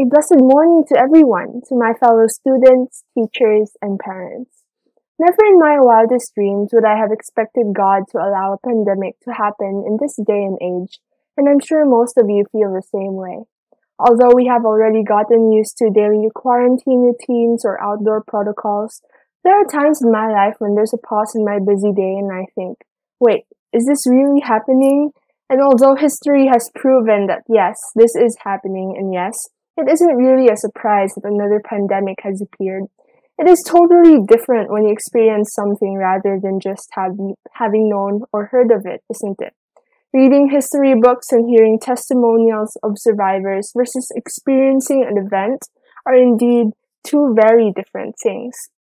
A blessed morning to everyone, to my fellow students, teachers, and parents. Never in my wildest dreams would I have expected God to allow a pandemic to happen in this day and age, and I'm sure most of you feel the same way. Although we have already gotten used to daily quarantine routines or outdoor protocols, there are times in my life when there's a pause in my busy day and I think, wait, is this really happening? And although history has proven that yes, this is happening, and yes, it isn't really a surprise that another pandemic has appeared. It is totally different when you experience something rather than just having known or heard of it, isn't it? Reading history books and hearing testimonials of survivors versus experiencing an event are indeed two very different things.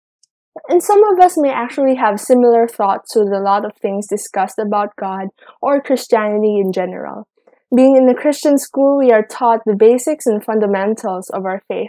And some of us may actually have similar thoughts with a lot of things discussed about God or Christianity in general. Being in a Christian school, we are taught the basics and fundamentals of our faith.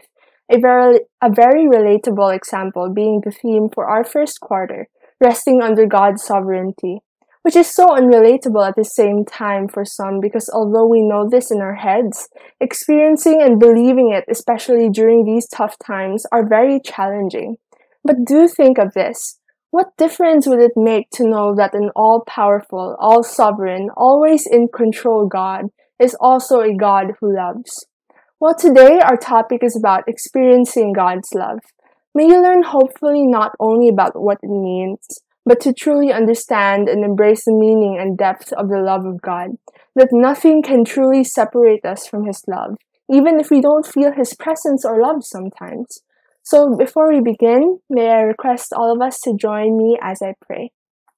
A very relatable example being the theme for our first quarter, resting under God's sovereignty, which is so unrelatable at the same time for some because although we know this in our heads, experiencing and believing it, especially during these tough times, are very challenging. But do think of this. What difference would it make to know that an all-powerful, all-sovereign, always in control God is also a God who loves? Well, today our topic is about experiencing God's love. May you learn hopefully not only about what it means, but to truly understand and embrace the meaning and depth of the love of God, that nothing can truly separate us from His love, even if we don't feel His presence or love sometimes. So before we begin, may I request all of us to join me as I pray.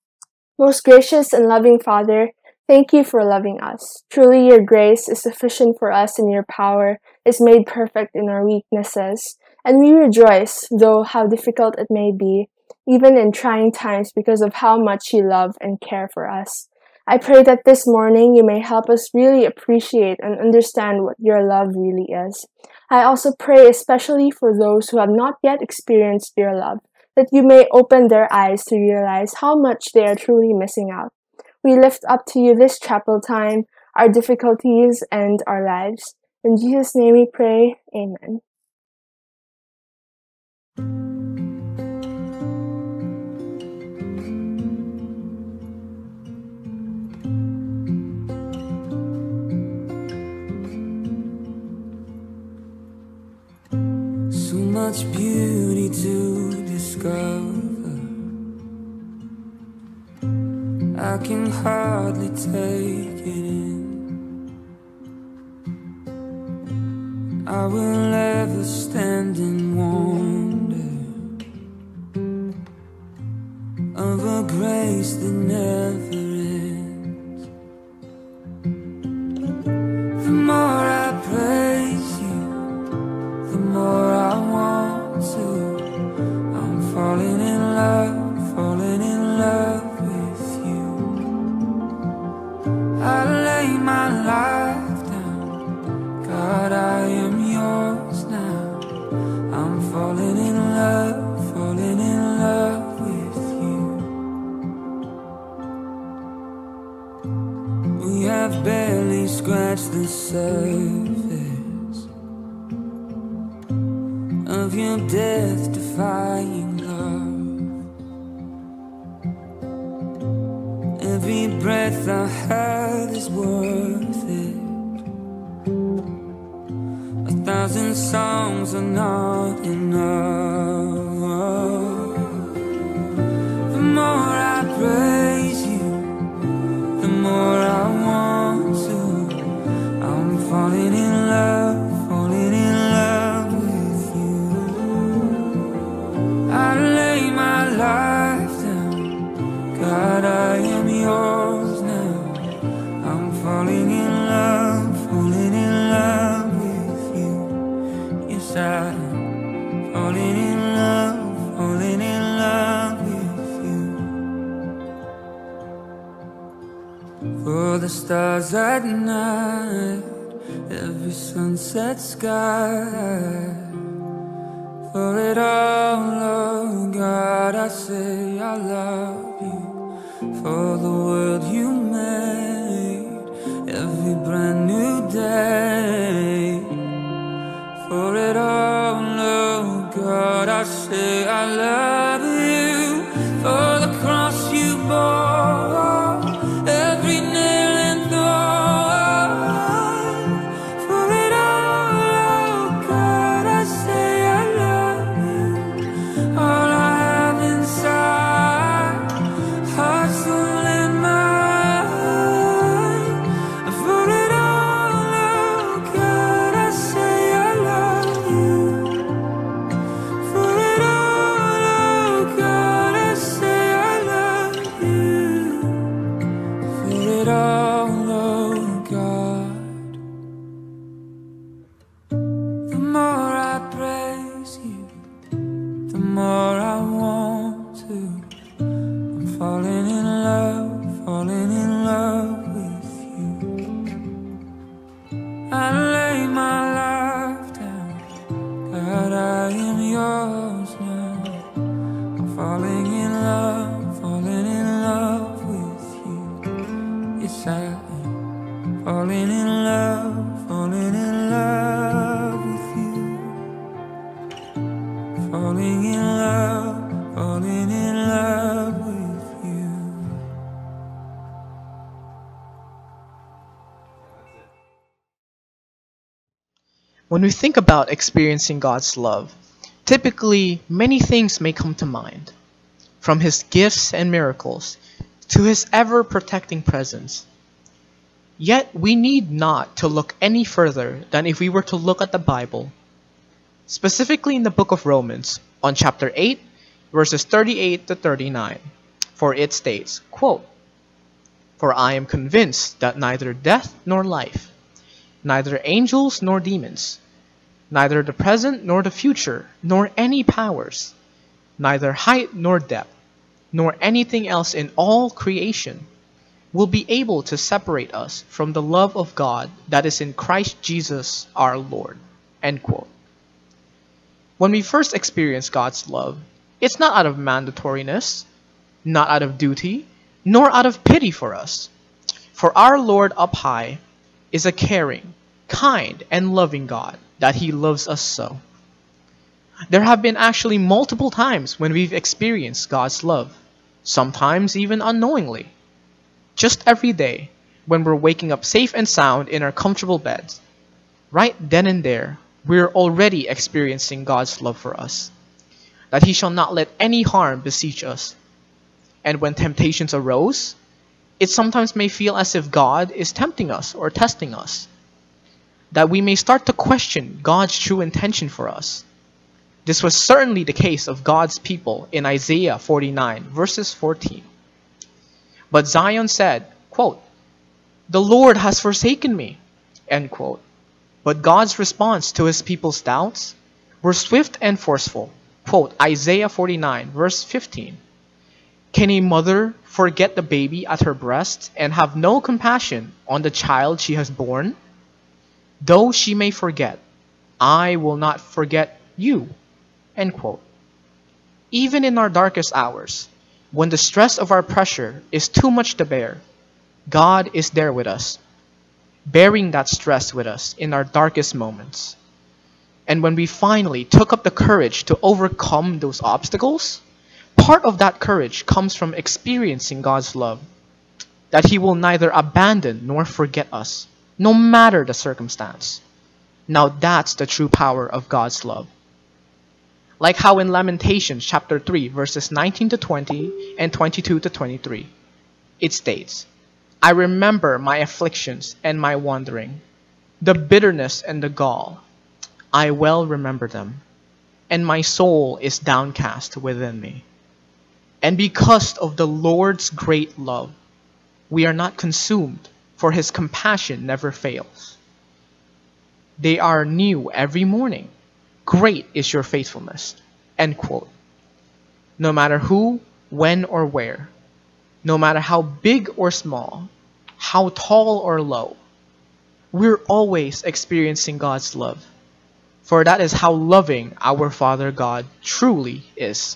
Most gracious and loving Father, thank you for loving us. Truly your grace is sufficient for us and your power is made perfect in our weaknesses. And we rejoice, though how difficult it may be, even in trying times because of how much you love and care for us. I pray that this morning you may help us really appreciate and understand what your love really is. I also pray especially for those who have not yet experienced your love, that you may open their eyes to realize how much they are truly missing out. We lift up to you this chapel time, our difficulties, and our lives. In Jesus' name we pray, amen. So much beauty to discover, I can hardly take it in. I will ever stand in wonder of a grace that never ends. The more I praise you, the more I want to. I'm falling in love with you. I lay my life down, God, I am yours now. I'm falling in love with you. We have barely scratched the surface of your death-defying love. Every breath I have is worth it. 1,000 songs are not enough. The more I praise you, the more I want to. I'm falling in love with you. I lay my life down, God, I am yours now. I'm falling in love with you. Yes, I'm falling in love with you. For the stars at night, every sunset sky, for it all, oh God, I say I love you. For the world you made, every brand new day, For it all, oh God, I say I love you. For the cross you bore, every nail and thorn. For it all, oh God, I say I love you. All I have inside, heart, soul, and mind. For it all, oh God, I say I love you. For it all, oh God, I say I love you. For it all, oh God. The more I praise you, the more I want to. I'm falling in love with you. I lay my life down, God, I am yours now. I'm falling in love with you. Yes, I am falling in love with you. Falling in love with you. When we think about experiencing God's love, typically many things may come to mind, from His gifts and miracles to His ever-protecting presence. Yet we need not to look any further than if we were to look at the Bible, specifically in the book of Romans, on chapter 8, verses 38 to 39, for it states, quote, "For I am convinced that neither death nor life, neither angels nor demons, neither the present nor the future, nor any powers, neither height nor depth, nor anything else in all creation will be able to separate us from the love of God that is in Christ Jesus our Lord." End quote. When we first experience God's love, it's not out of mandatoriness, not out of duty, nor out of pity for us. For our Lord up high is a caring, kind, and loving God, that He loves us so. There have been actually multiple times when we've experienced God's love, sometimes even unknowingly. Just every day, when we're waking up safe and sound in our comfortable beds, right then and there, we're already experiencing God's love for us, that He shall not let any harm besiege us. And when temptations arose, it sometimes may feel as if God is tempting us or testing us, that we may start to question God's true intention for us. This was certainly the case of God's people in Isaiah 49, verses 14. But Zion said, quote, "The Lord has forsaken me," end quote. But God's response to His people's doubts were swift and forceful. Quote, Isaiah 49, verse 15. "Can a mother forget the baby at her breast and have no compassion on the child she has born? Though she may forget, I will not forget you." End quote. Even in our darkest hours, when the stress of our pressure is too much to bear, God is there with us, bearing that stress with us in our darkest moments. And when we finally took up the courage to overcome those obstacles, part of that courage comes from experiencing God's love, that He will neither abandon nor forget us, no matter the circumstance. Now that's the true power of God's love. Like how in Lamentations chapter 3, verses 19 to 20 and 22 to 23, it states, "I remember my afflictions and my wandering, the bitterness and the gall. I well remember them, and my soul is downcast within me. And because of the Lord's great love, we are not consumed, for His compassion never fails. They are new every morning. Great is your faithfulness." End quote. No matter who, when, or where, no matter how big or small, how tall or low, we're always experiencing God's love. For that is how loving our Father God truly is.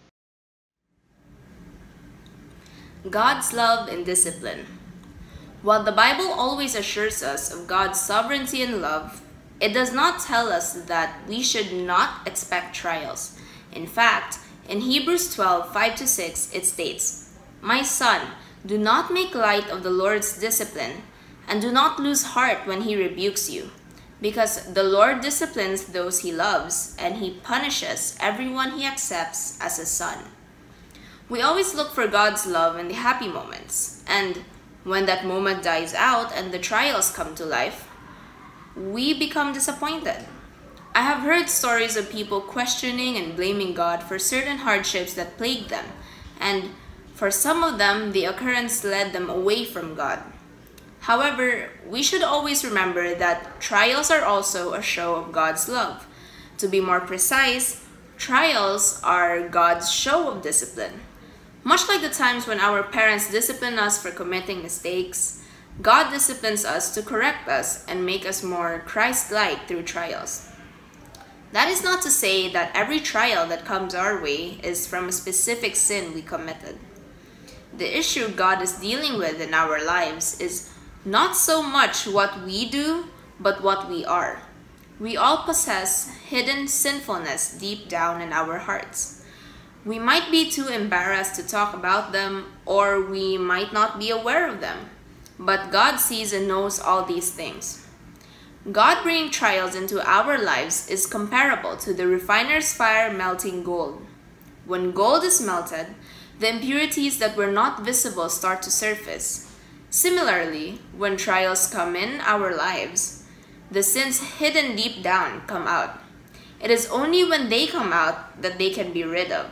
God's love and discipline. While the Bible always assures us of God's sovereignty and love, It does not tell us that we should not expect trials. In fact, in Hebrews 12:5-6, it states, "My son, do not make light of the Lord's discipline, and do not lose heart when he rebukes you, because the Lord disciplines those he loves, and he punishes everyone he accepts as a son." We always look for God's love in the happy moments, and when that moment dies out and the trials come to life, we become disappointed. I have heard stories of people questioning and blaming God for certain hardships that plagued them, and for some of them, the occurrence led them away from God. However, we should always remember that trials are also a show of God's love. To be more precise, trials are God's show of discipline. Much like the times when our parents discipline us for committing mistakes, God disciplines us to correct us and make us more Christ-like through trials. That is not to say that every trial that comes our way is from a specific sin we committed. The issue God is dealing with in our lives is not so much what we do, but what we are. We all possess hidden sinfulness deep down in our hearts. We might be too embarrassed to talk about them, or we might not be aware of them. But God sees and knows all these things. God bringing trials into our lives is comparable to the refiner's fire melting gold. When gold is melted, the impurities that were not visible start to surface. Similarly, when trials come in our lives, the sins hidden deep down come out. It is only when they come out that they can be rid of.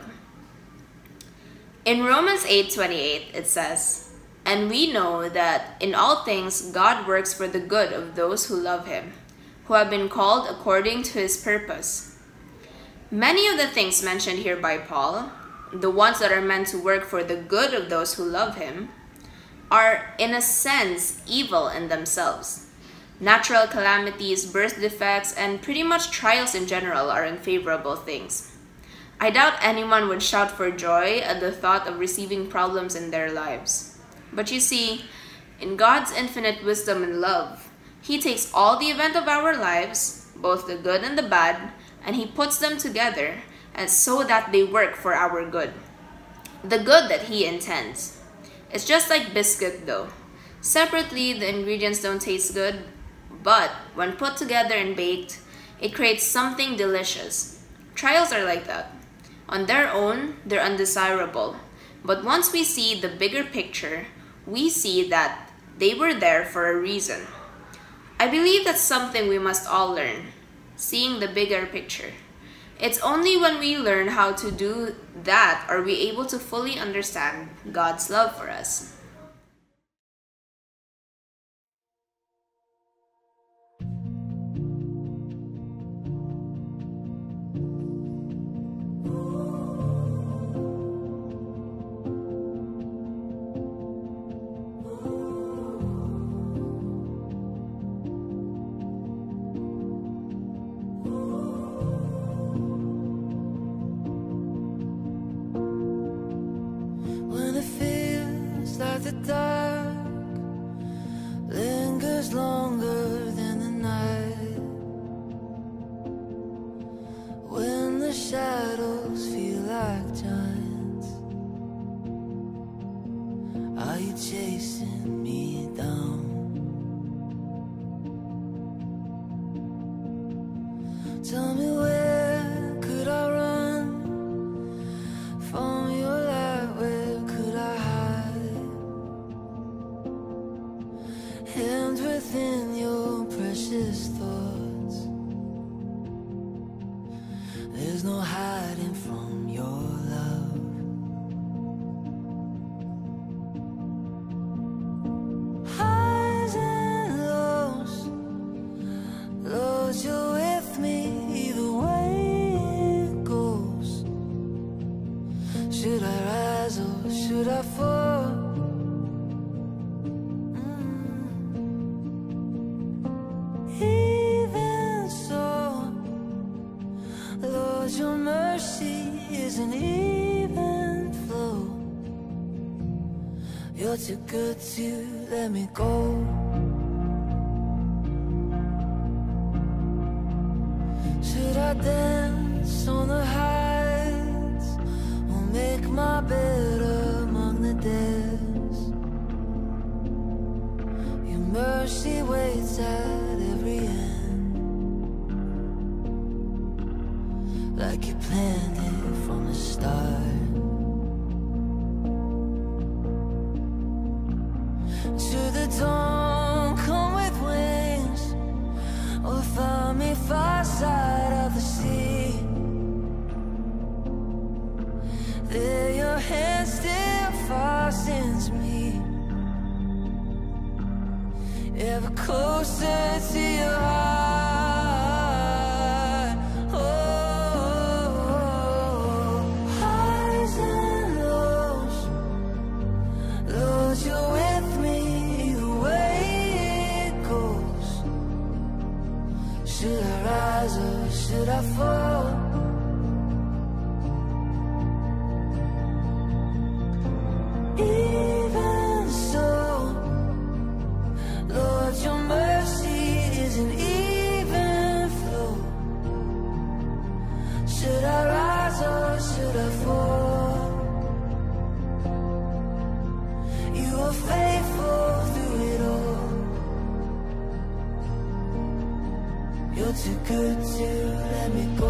In Romans 8:28, it says, "And we know that in all things God works for the good of those who love him, who have been called according to his purpose." Many of the things mentioned here by Paul, the ones that are meant to work for the good of those who love him, are in a sense evil in themselves. Natural calamities, birth defects, and pretty much trials in general are unfavorable things. I doubt anyone would shout for joy at the thought of receiving problems in their lives. But you see, in God's infinite wisdom and love, he takes all the events of our lives, both the good and the bad, and he puts them together and so that they work for our good. The good that he intends. It's just like biscuit dough. Separately, the ingredients don't taste good, but when put together and baked, it creates something delicious. Trials are like that. On their own, they're undesirable. But once we see the bigger picture, we see that they were there for a reason. I believe that's something we must all learn, seeing the bigger picture. It's only when we learn how to do that are we able to fully understand God's love for us. When it feels like the dark lingers longer than the night, when the shadows feel like giants, are you chasing me down? Tell me, where could I run from your light? Where could I hide? Hemmed within your precious thoughts, there's no hiding from your love. Highs and lows, Lord, you're with me either way it goes. Should I rise or should I fall? Even so, Lord, your mercy is an even flow. You're too good to let me go. I dance on the heights, or make my bed among the dead. Your mercy waits at every end, like you planned it from the start. To the dawn, come with wings, or find me far side of the sea. There your hand still fastens me, ever closer to your heart. Oh, highs and lows, Lord, you're with me the way it goes. Should I rise or should I fall? Even so, Lord, your mercy is an even flow. Should I rise or should I fall? You are faithful through it all. You're too good to let me go.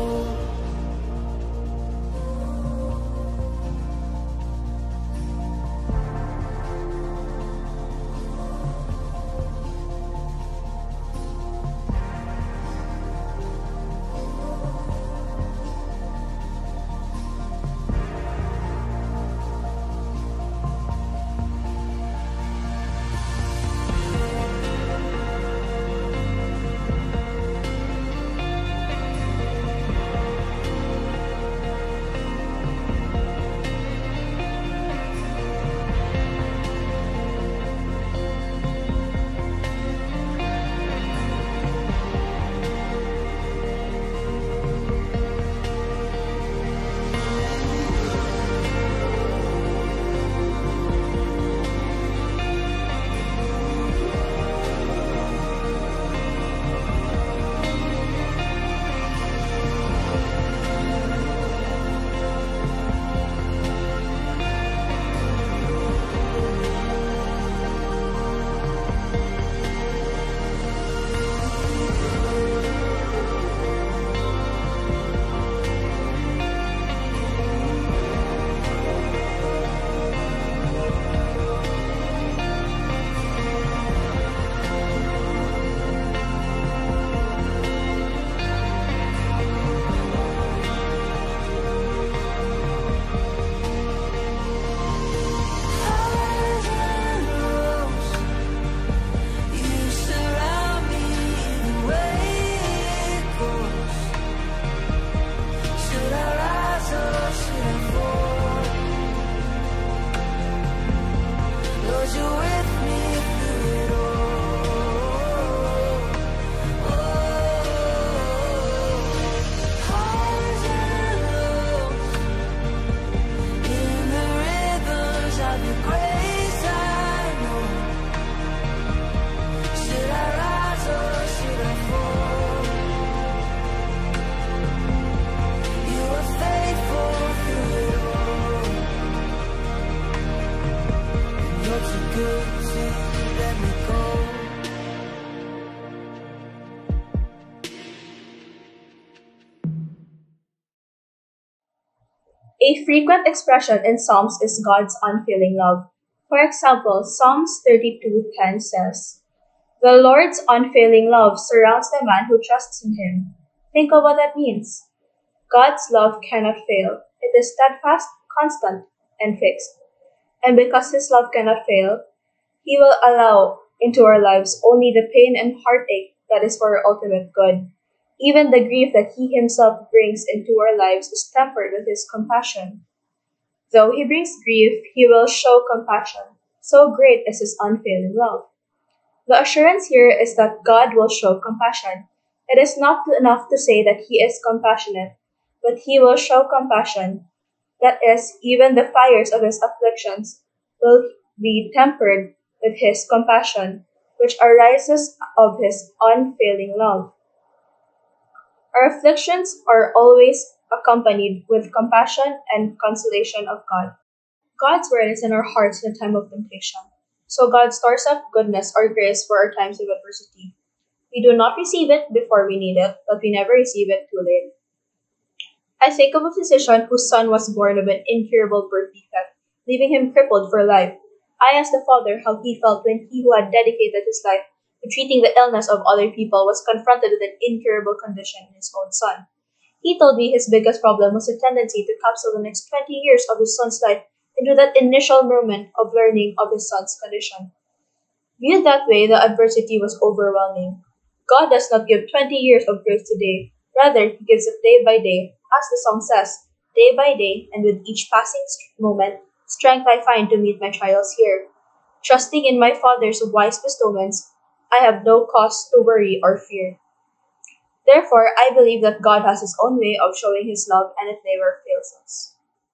A frequent expression in Psalms is God's unfailing love. For example, Psalms 32:10 says, "The Lord's unfailing love surrounds the man who trusts in him." Think of what that means. God's love cannot fail. It is steadfast, constant, and fixed. And because His love cannot fail, He will allow into our lives only the pain and heartache that is for our ultimate good. Even the grief that He Himself brings into our lives is tempered with His compassion. Though He brings grief, He will show compassion. So great is His unfailing love. The assurance here is that God will show compassion. It is not enough to say that He is compassionate, but He will show compassion. That is, even the fires of His afflictions will be tempered with His compassion, which arises of His unfailing love. Our afflictions are always accompanied with compassion and consolation of God. God's word is in our hearts in a time of temptation. So God stores up goodness or grace for our times of adversity. We do not receive it before we need it, but we never receive it too late. I think of a physician whose son was born of an incurable birth defect, leaving him crippled for life. I asked the father how he felt when he who had dedicated his life to treating the illness of other people was confronted with an incurable condition in his own son. He told me his biggest problem was a tendency to capsule the next 20 years of his son's life into that initial moment of learning of his son's condition. Viewed that way, the adversity was overwhelming. God does not give 20 years of grace today. Rather, He gives it day by day, as the song says, day by day, and with each passing moment, strength I find to meet my trials here. Trusting in my Father's wise bestowments, I have no cause to worry or fear. Therefore, I believe that God has His own way of showing His love, and it never fails us.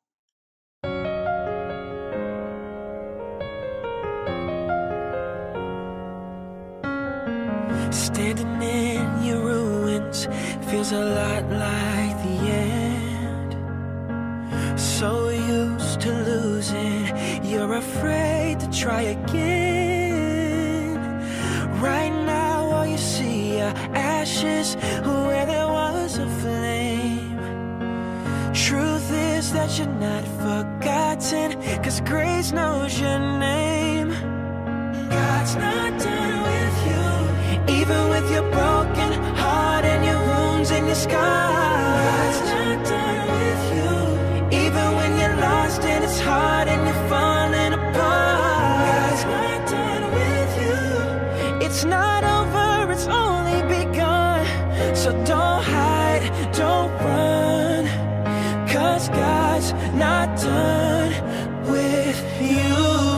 Standing in your ruins feels a lot like the end. So used to losing, you're afraid to try again. Right now all you see are ashes where there was a flame. Truth is that you're not forgotten, 'cause grace knows your name. God's not done with you, even with your broken heart and your wounds and your scars. God's not done with you, even when you're lost and it's hard and you're falling apart. God's not done with you. It's not over, it's only begun. So don't hide, don't run, 'cause God's not done with you.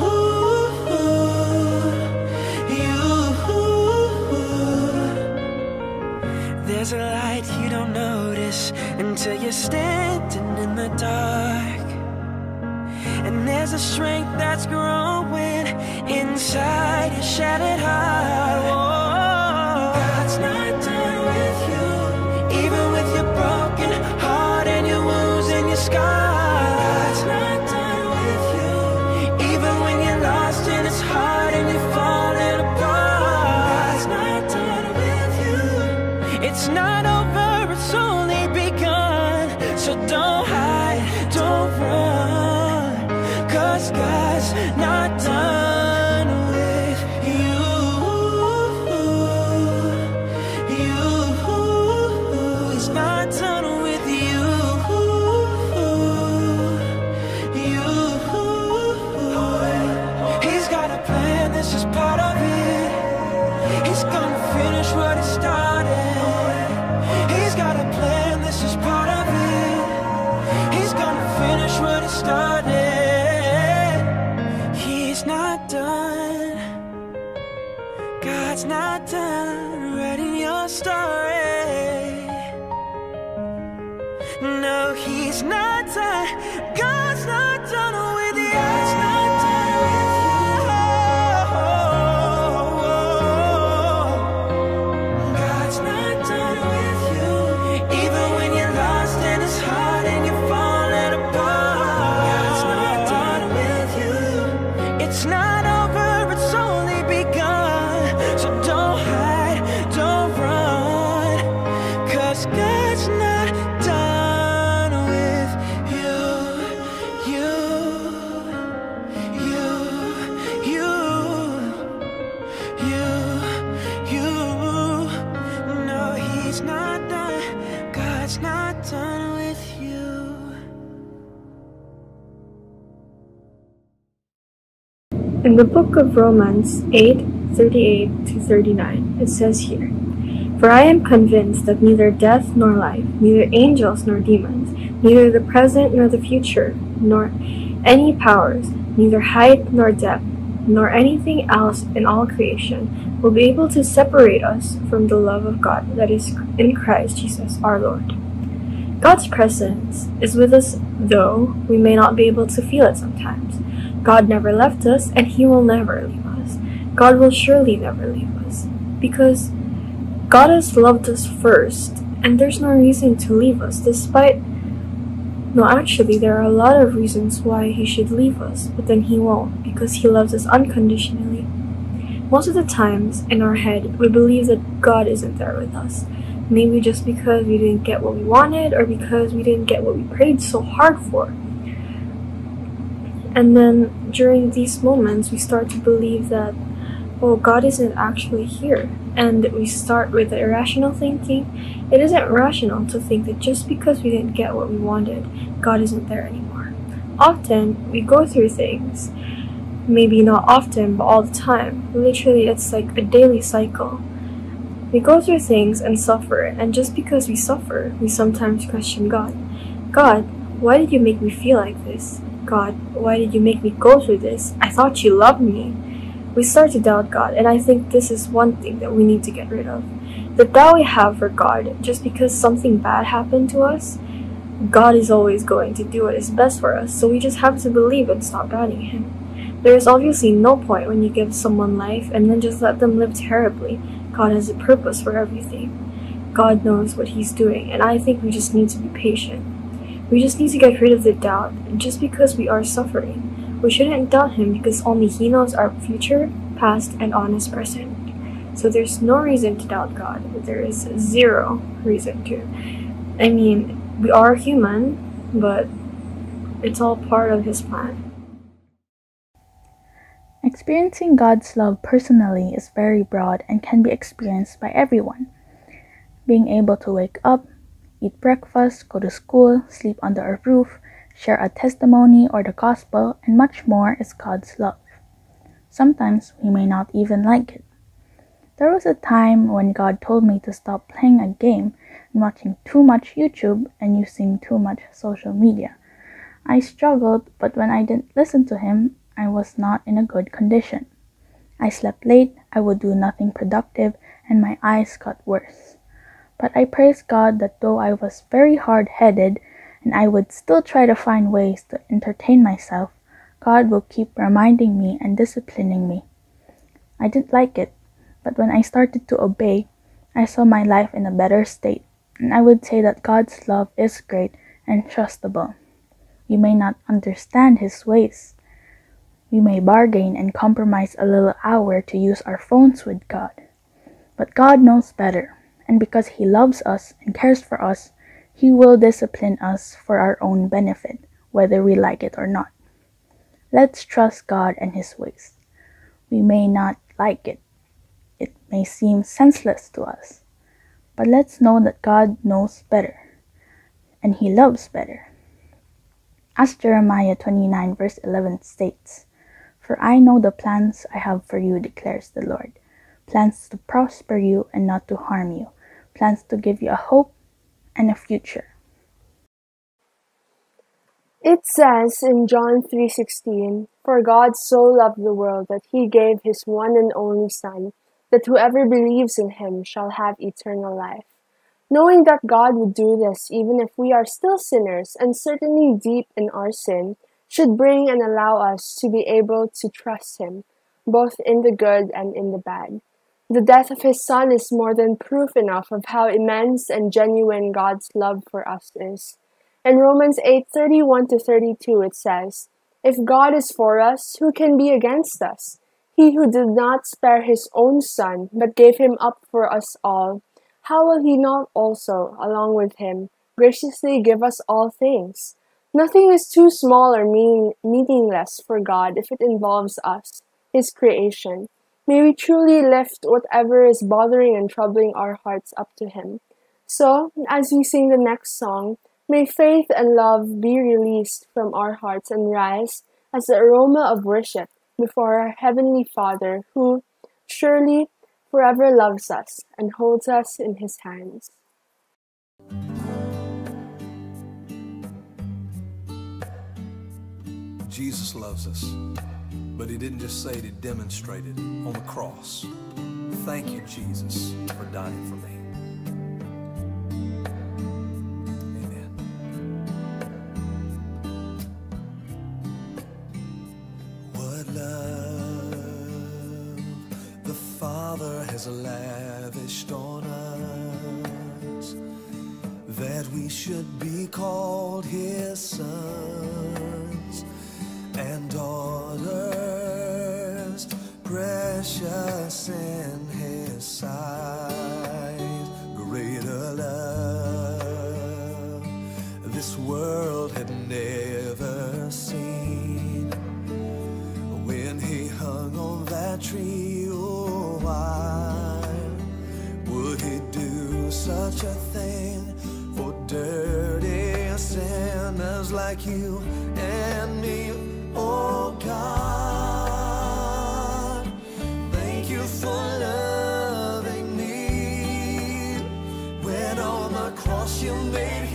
There's a light you don't notice until you're standing in the dark. And there's a strength that's growing inside your shattered heart. Whoa. God's not done with you, even with your broken heart and your wounds and your scars. God's not done with you, even when you're lost and it's hard and you're falling apart. God's not done with you. It's not over, it's only begun. So don't hide, don't run, 'cause God's not done with you. He's not done with you. He's got a plan, this is part of it. He's gonna finish what he started. He's got a plan, this is part of it. He's gonna finish what he started. He's not done. God's not done writing your story. No, He's not done. God's not done with you. God's not done with you. God's not done with you, even when you're lost and it's hard and you're falling apart. God's not done with you. It's not over, it's only begun. So don't hide, don't run, 'cause God's not done with you. You. No, He's not done. God's not done with you. In the book of Romans 8:38-39, it says here, "For I am convinced that neither death nor life, neither angels nor demons, neither the present nor the future, nor any powers, neither height nor depth, nor anything else in all creation will be able to separate us from the love of God that is in Christ Jesus our Lord." God's presence is with us, though we may not be able to feel it sometimes. God never left us, and He will never leave us. God will surely never leave us, because God has loved us first, and there's no reason to leave us, despite... No, actually, there are a lot of reasons why he should leave us, but then he won't, because he loves us unconditionally. Most of the times, in our head, we believe that God isn't there with us. Maybe just because we didn't get what we wanted, or because we didn't get what we prayed so hard for. And then, during these moments, we start to believe that, oh, God isn't actually here. And we start with the irrational thinking. It isn't rational to think that just because we didn't get what we wanted, God isn't there anymore. Often, we go through things. Maybe not often, but all the time. Literally, it's like a daily cycle. We go through things and suffer, and just because we suffer, we sometimes question God. God, why did you make me feel like this? God, why did you make me go through this? I thought you loved me. We start to doubt God, and I think this is one thing that we need to get rid of. The doubt we have for God, just because something bad happened to us, God is always going to do what is best for us, so we just have to believe and stop doubting Him. There is obviously no point when you give someone life and then just let them live terribly. God has a purpose for everything. God knows what He's doing, and I think we just need to be patient. We just need to get rid of the doubt, just because we are suffering. We shouldn't doubt Him because only He knows our future, past, and honest present. So there's no reason to doubt God. There is zero reason to. I mean, we are human, but it's all part of His plan. Experiencing God's love personally is very broad and can be experienced by everyone. Being able to wake up, eat breakfast, go to school, sleep under a roof, share a testimony or the gospel, and much more is God's love. Sometimes we may not even like it. There was a time when God told me to stop playing a game and watching too much YouTube and using too much social media. I struggled, but when I didn't listen to Him, I was not in a good condition. I slept late, I would do nothing productive, and my eyes got worse. But I praise God that though I was very hard-headed and I would still try to find ways to entertain myself, God will keep reminding me and disciplining me. I didn't like it, but when I started to obey, I saw my life in a better state, and I would say that God's love is great and trustable. We may not understand His ways. We may bargain and compromise a little hour to use our phones with God. But God knows better, and because He loves us and cares for us, He will discipline us for our own benefit, whether we like it or not. Let's trust God and His ways. We may not like it. It may seem senseless to us. But let's know that God knows better, and He loves better. As Jeremiah 29 verse 11 states, "For I know the plans I have for you, declares the Lord, plans to prosper you and not to harm you, plans to give you a hope and a future." It says in John 3:16, "For God so loved the world that He gave His one and only Son, that whoever believes in Him shall have eternal life." Knowing that God would do this even if we are still sinners and certainly deep in our sin, should bring and allow us to be able to trust Him, both in the good and in the bad. The death of His Son is more than proof enough of how immense and genuine God's love for us is. In Romans 8:31-32 it says, "If God is for us, who can be against us? He who did not spare His own Son, but gave Him up for us all, how will He not also, along with Him, graciously give us all things?" Nothing is too small or meaningless for God if it involves us, His creation. May we truly lift whatever is bothering and troubling our hearts up to Him. So, as we sing the next song, may faith and love be released from our hearts and rise as the aroma of worship before our Heavenly Father, who surely forever loves us and holds us in His hands. Jesus loves us, but He didn't just say it, He demonstrated on the cross. Thank you, Jesus, for dying for me. Amen. What love the Father has lavished on us, that we should be called His sons and daughters, precious in His sight. Greater love this world had never seen. When He hung on that tree, oh why would He do such a thing for dirty sinners like you and me? Oh God, thank you for loving me. When on the cross you made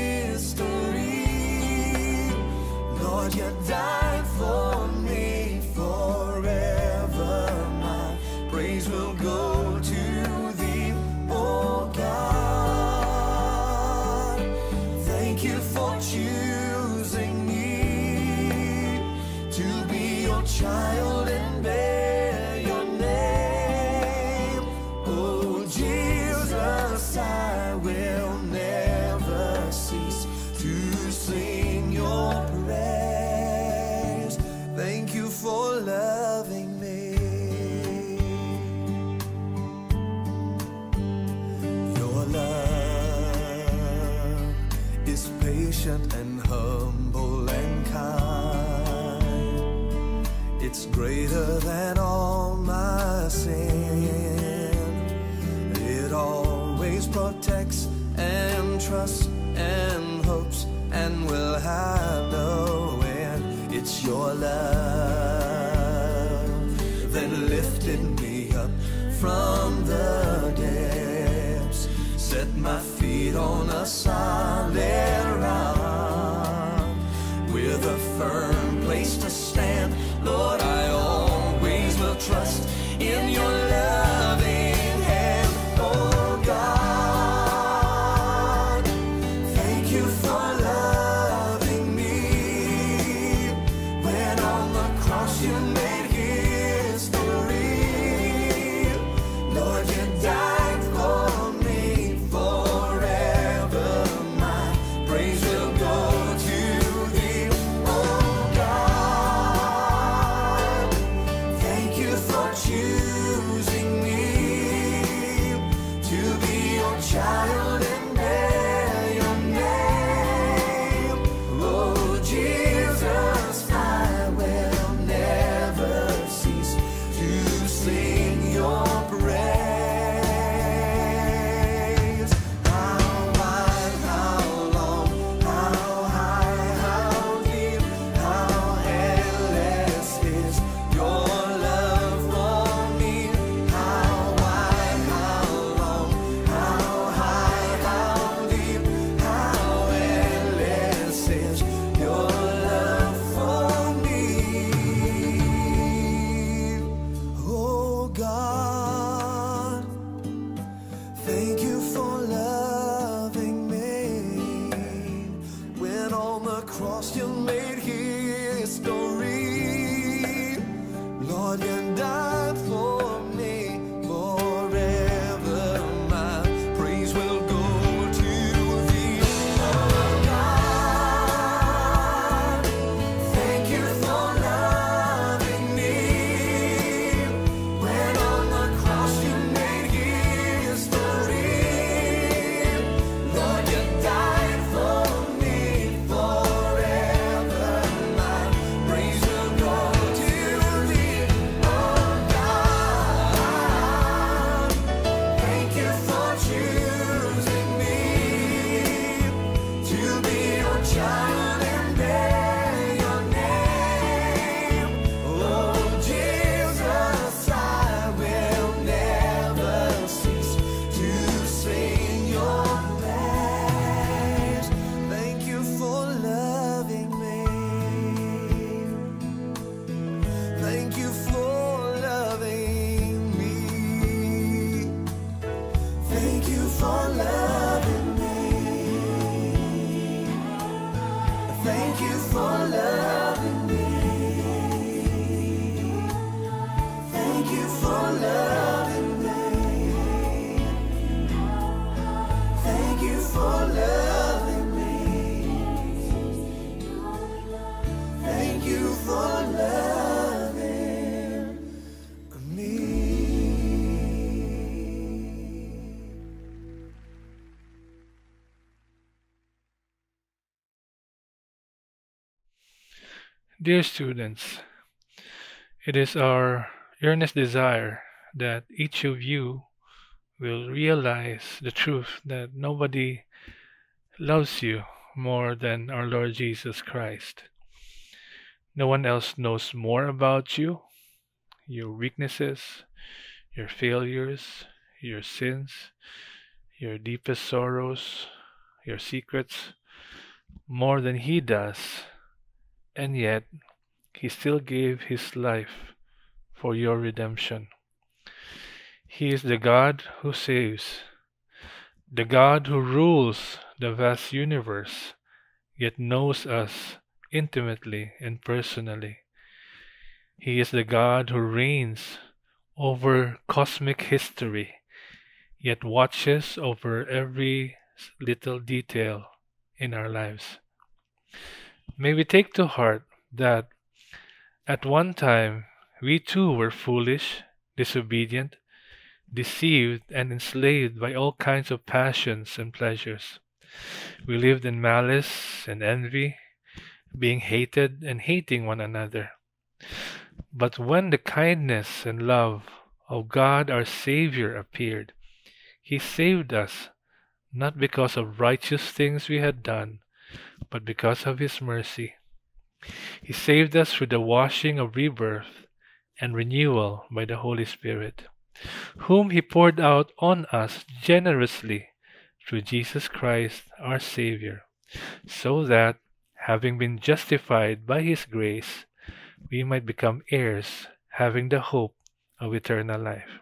history, Lord, you died for me. Forever my praise will go to Thee. Oh God, thank you for choosing me to be your child and bear your name. Oh Jesus, I will never cease to sing your praise. Thank you for loving me. Your love is patient and humble and kind. It's greater than all my sin. It always protects and trusts and hopes and will have no end. It's your love that lifted me up from the depths, set my feet on a solid rock, with a firm place to stand. Lord, I always will trust in your loving hand. Oh God, thank you for loving me. When on the cross you made history, Lord, you died for me. Forever my praise will go to Thee. Oh God, thank you for choosing me to be your child and bear your name. Oh Jesus, I will never cease to sing your praise. How wide, how long, how high, how deep, how endless is your love for me. How wide, how long, how high, how deep, how endless is your love for me. Oh God, thank you for loving me. When on the cross you made history, Lord, you died for me. Forever my praise will go to Thee. Oh God, thank you for loving me. When on the cross you made history, Lord, you died for me. Forever my praise will go to Thee. Oh God, thank you for choosing me to be your child and bear your name. Oh Jesus, I will never cease to sing your praise. Thank you for loving me. Thank you for loving me. Thank you for loving me. Thank you for loving me. Thank you for loving me. Thank you for loving me. Dear students, it is our earnest desire that each of you will realize the truth that nobody loves you more than our Lord Jesus Christ. No one else knows more about you, your weaknesses, your failures, your sins, your deepest sorrows, your secrets, more than He does, and yet He still gave His life for your redemption. He is the God who saves, the God who rules the vast universe, yet knows us intimately and personally. He is the God who reigns over cosmic history, yet watches over every little detail in our lives. May we take to heart that at one time we too were foolish, disobedient, deceived, and enslaved by all kinds of passions and pleasures. We lived in malice and envy, being hated and hating one another. But when the kindness and love of God our Savior appeared, He saved us not because of righteous things we had done, but because of His mercy. He saved us through the washing of rebirth and renewal by the Holy Spirit, whom He poured out on us generously through Jesus Christ our Savior, so that, having been justified by His grace, we might become heirs, having the hope of eternal life.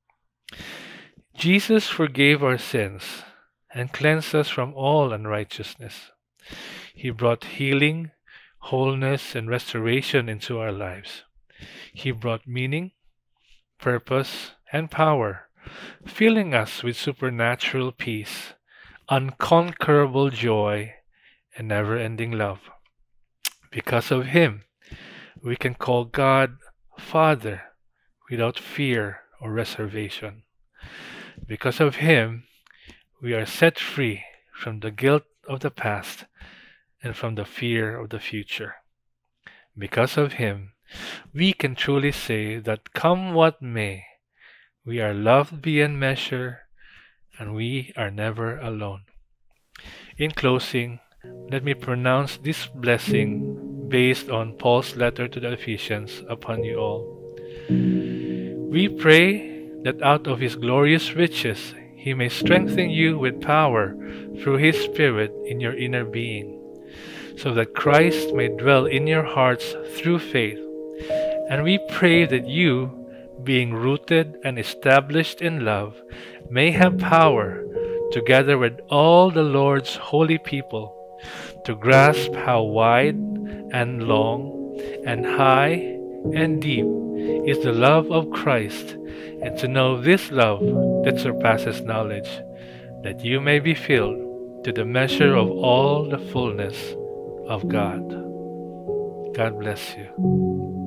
Jesus forgave our sins and cleansed us from all unrighteousness. He brought healing, wholeness, and restoration into our lives. He brought meaning, purpose, and power, filling us with supernatural peace, unconquerable joy, and never-ending love. Because of Him, we can call God Father without fear or reservation. Because of Him, we are set free from the guilt of the past and from the fear of the future. Because of Him, we can truly say that come what may, we are loved beyond measure and we are never alone. In closing, let me pronounce this blessing based on Paul's letter to the Ephesians upon you all. We pray that out of His glorious riches He may strengthen you with power through His Spirit in your inner being, so that Christ may dwell in your hearts through faith. And we pray that you, being rooted and established in love, may have power, together with all the Lord's holy people, to grasp how wide and long and high and deep is the love of Christ, and to know this love that surpasses knowledge, that you may be filled to the measure of all the fullness of God. God bless you.